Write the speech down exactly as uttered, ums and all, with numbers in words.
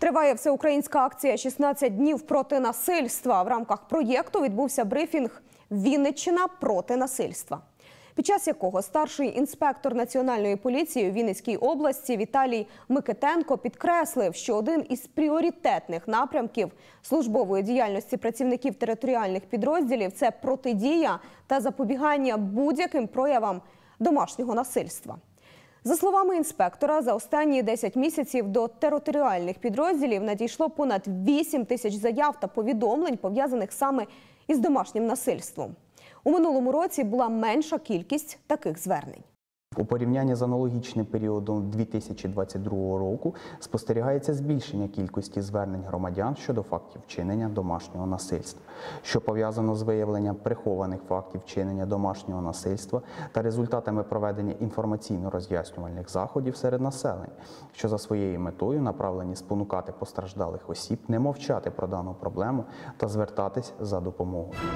Триває всеукраїнська акція «шістнадцять днів проти насильства». В рамках проєкту відбувся брифінг «Вінниччина проти насильства», під час якого старший інспектор Національної поліції у Вінницькій області Віталій Микитенко підкреслив, що один із пріоритетних напрямків службової діяльності працівників територіальних підрозділів – це протидія та запобігання будь-яким проявам домашнього насильства. За словами інспектора, за останні десять місяців до територіальних підрозділів надійшло понад вісім тисяч заяв та повідомлень, пов'язаних саме із домашнім насильством. У минулому році була менша кількість таких звернень. У порівнянні з аналогічним періодом дві тисячі двадцять другого року спостерігається збільшення кількості звернень громадян щодо фактів вчинення домашнього насильства, що пов'язано з виявленням прихованих фактів вчинення домашнього насильства та результатами проведення інформаційно-роз'яснювальних заходів серед населення, що за своєю метою направлені спонукати постраждалих осіб не мовчати про дану проблему та звертатись за допомогою.